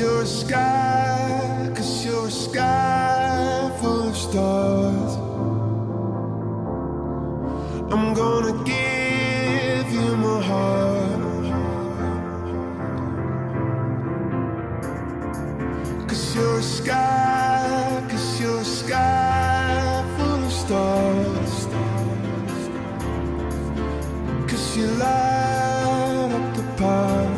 you're a sky, 'cause you're a sky full of stars. I'm gonna give you my heart, 'cause you're a sky, 'cause you're a sky full of stars. 'Cause you light up the path.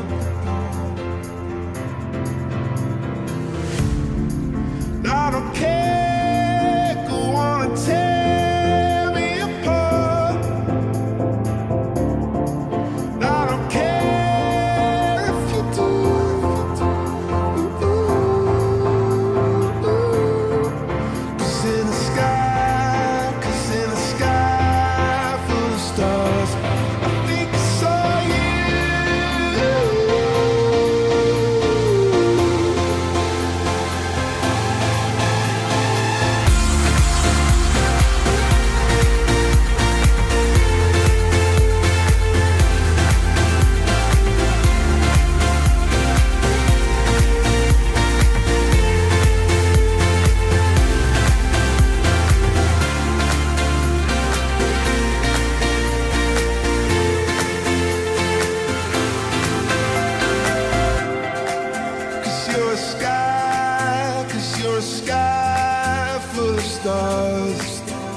I don't care, go on and tear me apart. I don't care if you do. 'Cause in the sky, 'cause in the sky full of stars, I think I saw you. You're a sky, 'cause you're a sky full of stars.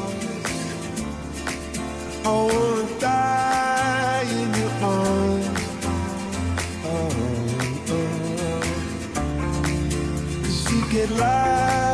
I wanna die in your arms. Oh, oh. 'Cause you get light